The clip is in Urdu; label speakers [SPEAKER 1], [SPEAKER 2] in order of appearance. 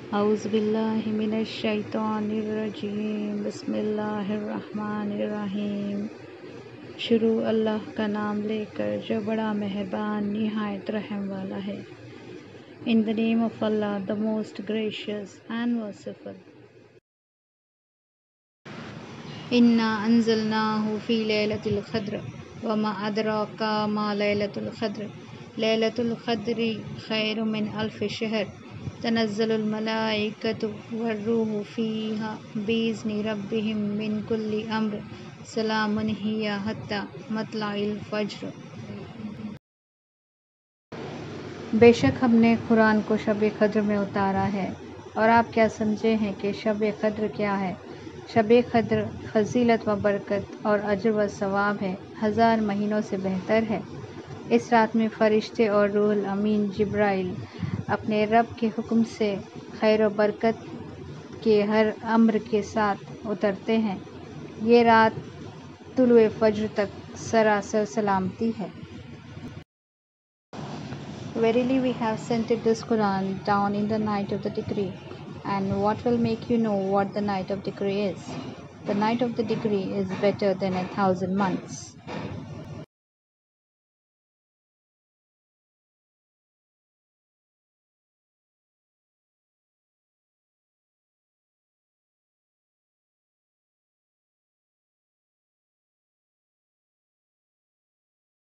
[SPEAKER 1] اعوذ باللہ من الشیطان الرجیم، بسم اللہ الرحمن الرحیم۔ شروع اللہ کا نام لے کر جو بڑا مہربان نہایت رحم والا ہے۔ In the name of Allah, the most gracious and merciful. انا انزلناہ فی لیلۃ القدر وما ادراک ما لیلۃ القدر لیلۃ القدر خیر من الف شہر تنزل الملائکۃ والروح فیہا بإذن ربہم من کل امر سلام ہی حتی مطلع الفجر۔ بے شک ہم نے قرآن کو شب قدر میں اتارا ہے، اور آپ کیا سمجھے ہیں کہ شب قدر کیا ہے؟ شب قدر فضیلت و برکت اور اجر و ثواب ہے، 1000 مہینوں سے بہتر ہے۔ اس رات میں فرشتے اور روح الامین جبرائیل اپنے رب کے حکم سے خیر و برکت کے ہر امر کے ساتھ اترتے ہیں۔ یہ رات طلوع فجر تک سراسر سلامتی ہے۔ Verily we have sent this Quran down in the night of the decree, and what will make you know what the night of decree is? The night of the decree is better than 1,000 months.